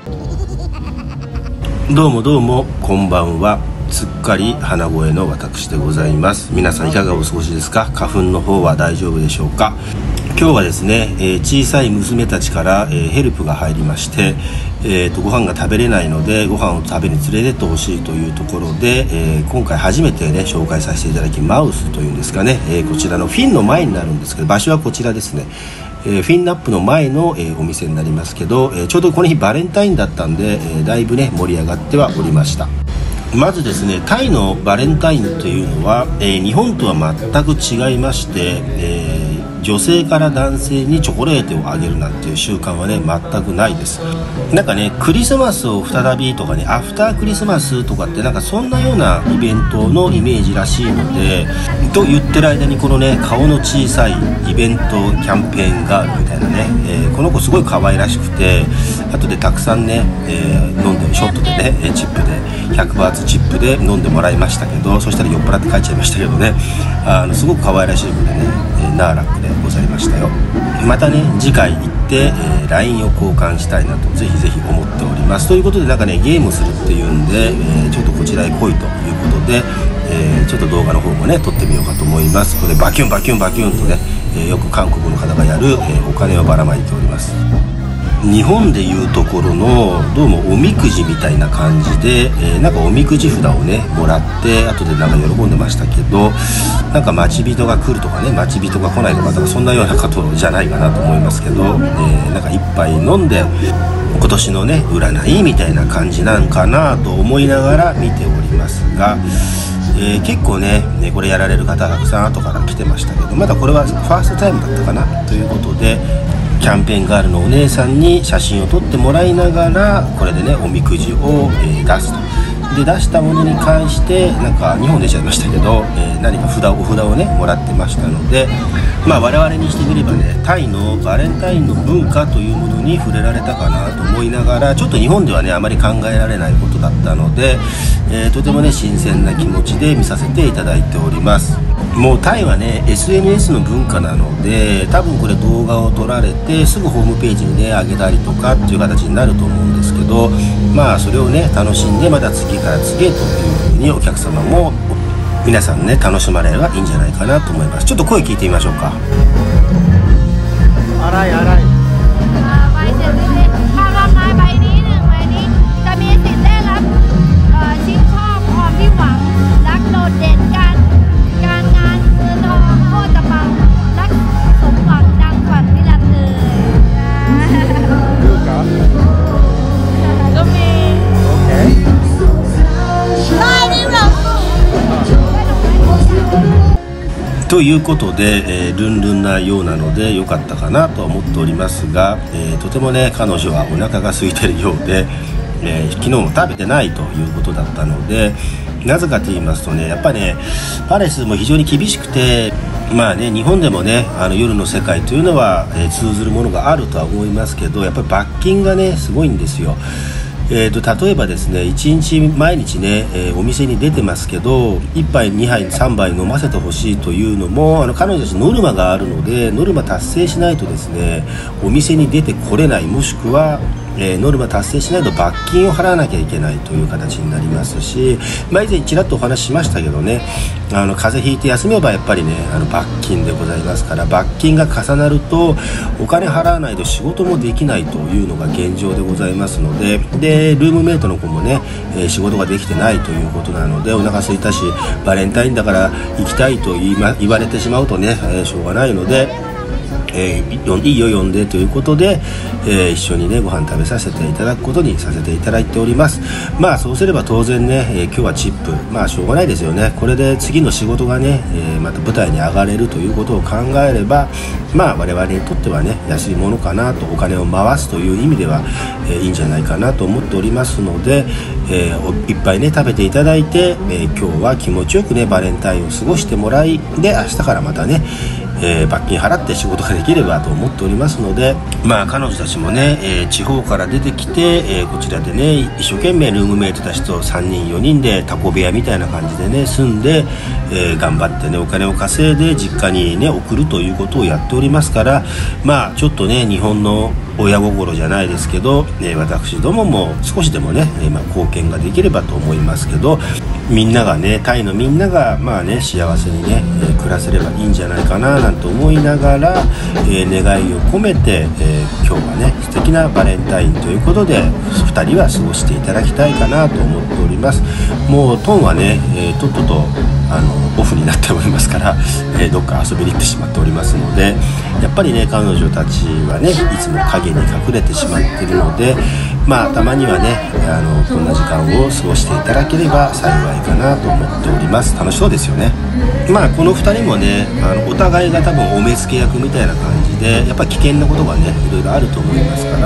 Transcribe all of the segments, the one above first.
どうもどうもこんばんは。すっかり鼻声の私でございます。皆さんいかがお過ごしですか？花粉の方は大丈夫でしょうか？今日はですね、小さい娘たちから、ヘルプが入りまして、ご飯が食べれないのでご飯を食べに連れてってほしいというところで、今回初めてね紹介させていただきマウスというんですかね、こちらのフィンの前になるんですけど、場所はこちらですね。フィンナップの前の、お店になりますけど、ちょうどこの日バレンタインだったんで、だいぶね盛り上がってはおりました。まずですね、タイのバレンタインというのは、日本とは全く違いまして、女性から男性にチョコレートをあげるなんていう習慣はね全くないです。なんかね、クリスマスを再びとかね、アフタークリスマスとかってなんかそんなようなイベントのイメージらしいので、と言ってる間にこのね顔の小さいイベントキャンペーンガールみたいなね、この子すごい可愛らしくて、後でたくさんね、飲んでるショットでねチップで100バーツチップで飲んでもらいましたけど、そしたら酔っ払って帰っちゃいましたけどね、すごく可愛らしい子でね、ナーラックでございましたよ。またね次回行って、LINE を交換したいなとぜひぜひ思っております。ということでなんかねゲームするっていうんで、ちょっとこちらへ来いということで、ちょっと動画の方もね撮ってみようかと思います。これバキュンバキュンバキュンとね、よく韓国の方がやる、お金をばらまいております。日本でいうところのどうもおみくじみたいな感じで、なんかおみくじ札をねもらって後でなんか喜んでましたけど、なんか待ち人が来るとかね待ち人が来ないとか、そんなようなことじゃないかなと思いますけど、なんか一杯飲んで今年のね占いみたいな感じなんかなと思いながら見ておりますが、結構ねこれやられる方たくさん後から来てましたけど、まだこれはファーストタイムだったかなということで、キャンペーンガールのお姉さんに写真を撮ってもらいながらこれでねおみくじを、出すと。で出したものに関してなんか2本出ちゃいましたけど、何かお札をねもらってましたので、まあ我々にしてみればねタイのバレンタインの文化というものに触れられたかなと思いながら、ちょっと日本ではねあまり考えられないことだったので、とてもね新鮮な気持ちで見させていただいております。もうタイはね SNS の文化なので、多分これ動画を撮られてすぐホームページにね上げたりとかっていう形になると思うんですけど、まあそれをね楽しんでまた次から次へというふうにお客様も皆さんね楽しまれればいいんじゃないかなと思います。ちょっと声聞いてみましょうか。 อะไรใบเสร็จสิ้นถ้ารับมาใบนี้หนึ่งใบนี้จะมีสิทธิ์ได้รับชิงชอบความที่หวังรักโดดเด่นการงานเงินทองโคตรปังรักสมหวังดังฝันนิรันดร์เลยก็มีโอเคได้นี่เหรอということで、ルンルンなようなので良かったかなとは思っておりますが、とてもね彼女はお腹が空いてるようで、昨日も食べてないということだったので、なぜかと言いますとねやっぱねパレスも非常に厳しくて、まあね日本でもね夜の世界というのは、通ずるものがあるとは思いますけど、やっぱり罰金がねすごいんですよ。例えばですね1日毎日ね、お店に出てますけど1杯2杯3杯飲ませてほしいというのも彼女たちノルマがあるので、ノルマ達成しないとですねお店に出てこれない、もしくはノルマ達成しないと罰金を払わなきゃいけないという形になりますし、以前ちらっとお話ししましたけどね、風邪ひいて休めばやっぱりね罰金でございますから、罰金が重なるとお金払わないと仕事もできないというのが現状でございますので、ルームメイトの子もね、仕事ができてないということなので、お腹空いたしバレンタインだから行きたいと言われてしまうとね、しょうがないので、いいよ呼んでということで、一緒にねご飯食べさせていただくことにさせていただいております。まあそうすれば当然ね、今日はチップまあしょうがないですよね。これで次の仕事がね、また舞台に上がれるということを考えれば、まあ我々にとってはね安いものかなと、お金を回すという意味では、いいんじゃないかなと思っておりますので、いっぱいね食べていただいて、今日は気持ちよくねバレンタインを過ごしてもらい、で明日からまたね罰金払って仕事ができればと思っておりますので、まあ彼女たちもね、地方から出てきて、こちらでね一生懸命ルームメイトたちと3人4人でタコ部屋みたいな感じでね住んで、頑張ってねお金を稼いで実家にね送るということをやっておりますから、まあちょっとね日本の親心じゃないですけど、私どもも少しでもね、貢献ができればと思いますけど、みんながね、タイのみんなが幸せにね、暮らせればいいんじゃないかななんて思いながら、願いを込めて、今日はね素敵なバレンタインということで2人は過ごしていただきたいかなと思っております。もうトンはね、とっととオフになっておりますから、どっか遊びに行ってしまっておりますので、やっぱりね彼女たちはねいつも陰に隠れてしまっているので、たまにはねこんな時間を過ごしていただければ幸いかなと思っております。楽しそうですよね。この2人もねお互いが多分お目付け役みたいな感じで、やっぱり危険なことがねいろいろあると思いますから、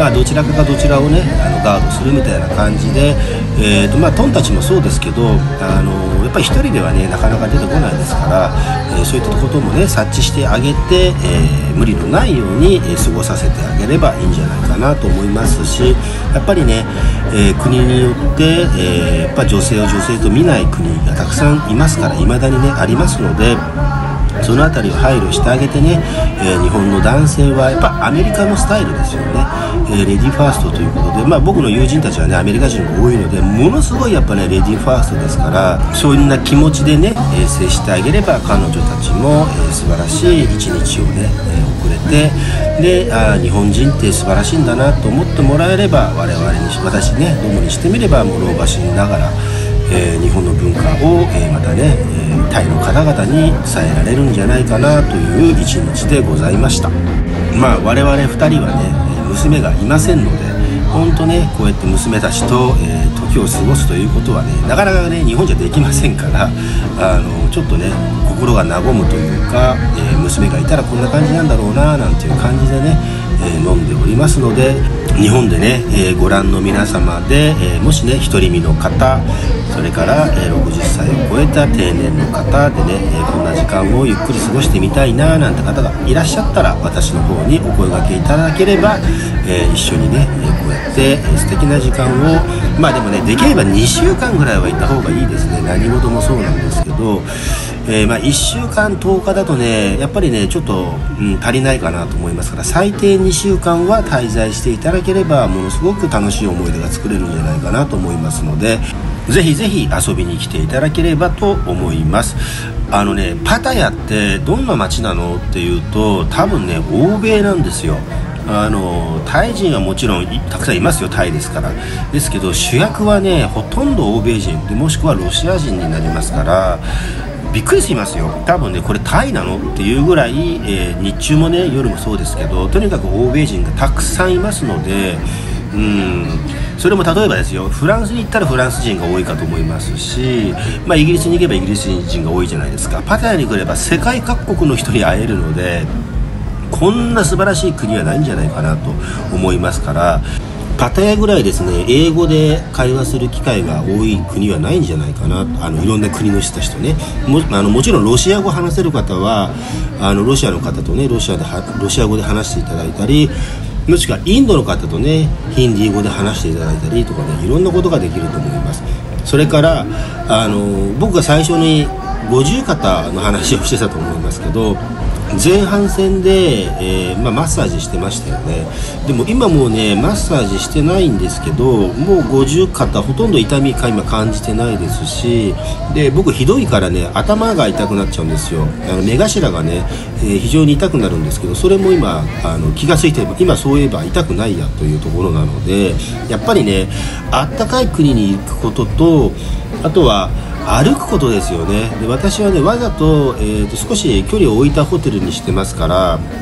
どちらかがどちらをねガードするみたいな感じで、トンたちもそうですけどやっぱり一人ではねなかなか出てこないですから、そういったこともね察知してあげて、無理のないように過ごさせてあげればいいんじゃないかなと思いますし、やっぱりね、国によって、やっぱ女性を女性と見ない国がたくさんいますから、未だにねありますので、そのあたりを配慮してあげてね、日本の男性はやっぱアメリカのスタイルですよね、レディーファーストということで、僕の友人たちはねアメリカ人が多いので、ものすごいやっぱねレディーファーストですから、そういうな気持ちでね、接してあげれば彼女たちも、素晴らしい一日をね、送れて、で日本人って素晴らしいんだなと思ってもらえれば、我々に私ねどもにしてみればもう老婆心ながら、日本の文化を、またね、タイの方々に伝えられるんじゃないかなという一日でございました。我々2人はね娘がいませんので、本当ねこうやって娘たちと、時を過ごすということはねなかなかね日本じゃできませんから、ちょっとね心が和むというか、娘がいたらこんな感じなんだろうななんていう感じでね、飲んでおりますので、日本でね、ご覧の皆様で、もしね独り身の方、それから、60歳を超えた定年の方でね、こんな時間をゆっくり過ごしてみたいななんて方がいらっしゃったら、私の方にお声掛けいただければ、一緒にねこうやって、素敵な時間をでもねできれば2週間ぐらいはいた方がいいですね。何事もそうなんですけど、1週間10日だとねやっぱりねちょっと、足りないかなと思いますから、最低2週間は滞在していただければものすごく楽しい思い出が作れるんじゃないかなと思いますので、ぜひぜひ遊びに来ていただければと思います。パタヤってどんな街なのっていうと、多分ね欧米なんですよ。タイ人はもちろんたくさんいますよ、タイですから。ですけど主役はねほとんど欧米人で、もしくはロシア人になりますから、びっくりしますよ。多分ねこれタイなのっていうぐらい、日中もね夜もそうですけど、とにかく欧米人がたくさんいますので、それも例えばですよ、フランスに行ったらフランス人が多いかと思いますし、イギリスに行けばイギリス人が多いじゃないですか。パタヤに来れば世界各国の人に会えるので、こんな素晴らしい国はないんじゃないかなと思いますから、パタヤぐらいですね英語で会話する機会が多い国はないんじゃないかな。いろんな国の人たちとね、もちろんロシア語話せる方はロシアの方とねロシア語で話していただいたり、もしくはインドの方とねヒンディー語で話していただいたりとかね、いろんなことができると思います。それから僕が最初に50肩の話をしてたと思いますけど、前半戦で、マッサージしてましたよね。でも今もうねマッサージしてないんですけど、もう50肩ほとんど痛みか今感じてないですし、で僕ひどいからね頭が痛くなっちゃうんですよ。目頭がね、非常に痛くなるんですけど、それも今気がついて今そういえば痛くないやというところなので、やっぱりねあったかい国に行くことと、あとは歩くことですよね。で私はねわざと、少し距離を置いたホテルにしてますから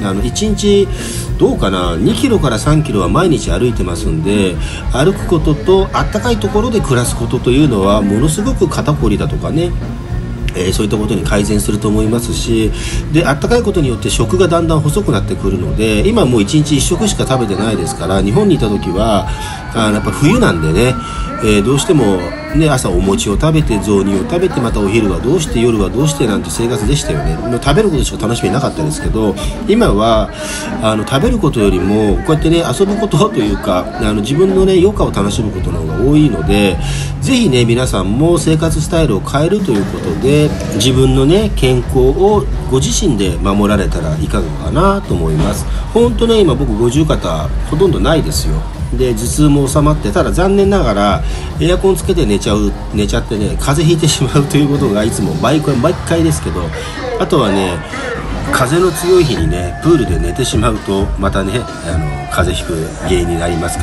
、1日どうかな2キロから3キロは毎日歩いてますんで、歩くこととあったかいところで暮らすことというのはものすごく肩こりだとかね、そういったことに改善すると思いますし、であったかいことによって食がだんだん細くなってくるので、今もう1日1食しか食べてないですから、日本にいた時はやっぱ冬なんでね、 どうしてもね、朝お餅を食べて雑煮を食べて、またお昼はどうして、夜はどうしてなんて生活でしたよね。食べることしか楽しみなかったですけど、今は食べることよりもこうやってね、遊ぶことというか、自分のね余暇を楽しむことの方が多いので、ぜひね皆さんも生活スタイルを変えるということで、自分のね健康をご自身で守られたらいかがかなと思います。本当ね、今僕50肩ほとんどないですよ。で、頭痛も収まって、ただ残念ながらエアコンつけて寝ちゃってね、風邪ひいてしまうということがいつも毎回ですけど、あとはね、風の強い日にねプールで寝てしまうとまたね風邪ひく原因になりますから、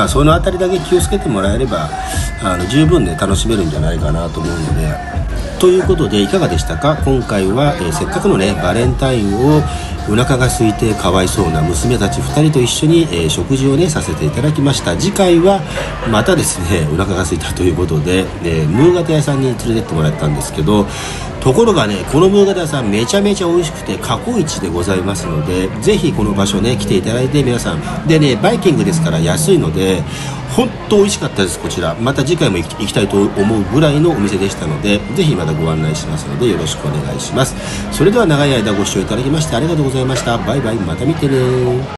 そのあたりだけ気をつけてもらえれば十分ね楽しめるんじゃないかなと思うので。ということでいかがでしたか。今回は、せっかくのねバレンタインをお腹が空いてかわいそうな娘たち2人と一緒に、食事をねさせていただきました。次回はまたですねお腹が空いたということで、ムーガタ屋さんに連れてってもらったんですけど、ところがねこのムーガタ屋さんめちゃめちゃ美味しくて過去一でございますので、ぜひこの場所ね来ていただいて、皆さんでねバイキングですから安いので本当美味しかったです。こちらまた次回も行きたいと思うぐらいのお店でしたので、ぜひまたご案内しますのでよろしくお願いします。それでは長い間ご視聴いただきましてありがとうございました。バイバイ、また見てね。